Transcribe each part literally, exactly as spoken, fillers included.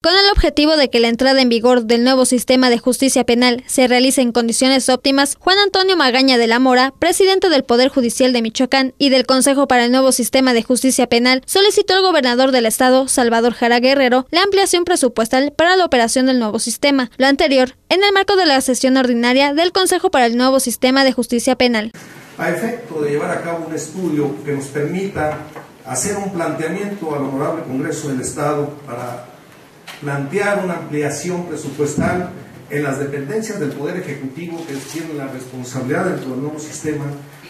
Con el objetivo de que la entrada en vigor del nuevo sistema de justicia penal se realice en condiciones óptimas, Juan Antonio Magaña de la Mora, presidente del Poder Judicial de Michoacán y del Consejo para el Nuevo Sistema de Justicia Penal, solicitó al gobernador del estado, Salvador Jara Guerrero, la ampliación presupuestal para la operación del nuevo sistema. Lo anterior, en el marco de la sesión ordinaria del Consejo para el Nuevo Sistema de Justicia Penal. A efecto de llevar a cabo un estudio que nos permita hacer un planteamiento al Honorable Congreso del Estado para plantear una ampliación presupuestal en las dependencias del Poder Ejecutivo que tienen la responsabilidad dentro del nuevo sistema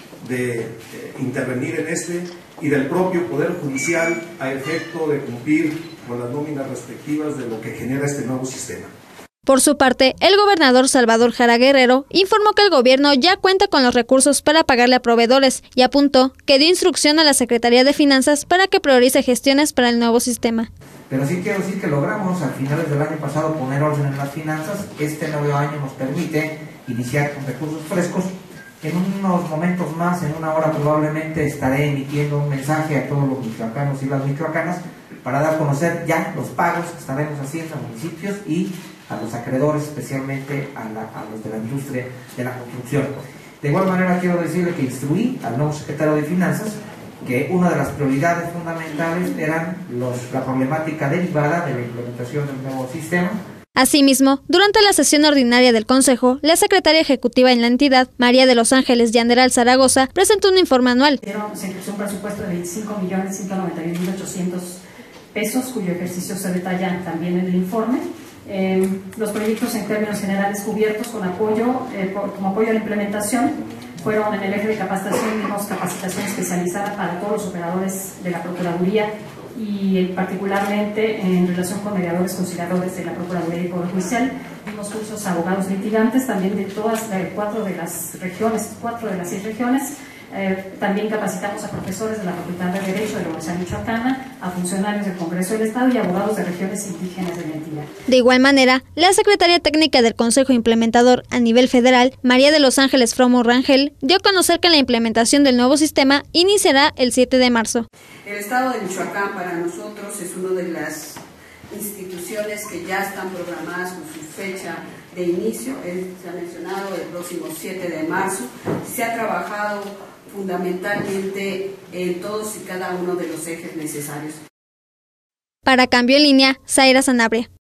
de eh, intervenir en este y del propio Poder Judicial a efecto de cumplir con las nóminas respectivas de lo que genera este nuevo sistema. Por su parte, el gobernador Salvador Jara Guerrero informó que el gobierno ya cuenta con los recursos para pagarle a proveedores y apuntó que dio instrucción a la Secretaría de Finanzas para que priorice gestiones para el nuevo sistema. Pero sí quiero decir que logramos a finales del año pasado poner orden en las finanzas. Este nuevo año nos permite iniciar con recursos frescos. En unos momentos más, en una hora probablemente, estaré emitiendo un mensaje a todos los michoacanos y las michoacanas para dar a conocer ya los pagos que estaremos haciendo a municipios y a los acreedores, especialmente a, la, a los de la industria de la construcción. De igual manera quiero decirle que instruí al nuevo secretario de Finanzas que una de las prioridades fundamentales eran los, la problemática derivada de la implementación del nuevo sistema. Asimismo, durante la sesión ordinaria del Consejo, la secretaria ejecutiva en la entidad, María de los Ángeles Yanderal Zaragoza, presentó un informe anual. Se incluyó un presupuesto de veinticinco millones ciento noventa y un mil ochocientos pesos, cuyo ejercicio se detalla también en el informe. Eh, los proyectos en términos generales cubiertos con apoyo, eh, por, como apoyo a la implementación, fueron en el eje de capacitación, dimos capacitación especializada para todos los operadores de la Procuraduría y eh, particularmente en relación con mediadores conciliadores de la Procuraduría y Poder Judicial. Dimos cursos a abogados litigantes también de todas, de cuatro de las regiones, cuatro de las seis regiones. Eh, también capacitamos a profesores de la Facultad de Derecho de la Universidad Michoacana, a funcionarios del Congreso del Estado y abogados de regiones indígenas de la entidad. De igual manera, la secretaria técnica del Consejo Implementador a nivel federal, María de los Ángeles Fromo Rangel, dio a conocer que la implementación del nuevo sistema iniciará el siete de marzo. El Estado de Michoacán para nosotros es una de las instituciones que ya están programadas con su fecha de inicio. Él se ha mencionado el próximo siete de marzo. Se ha trabajado fundamentalmente en todos y cada uno de los ejes necesarios. Para Cambio en Línea, Zaira Sanabria.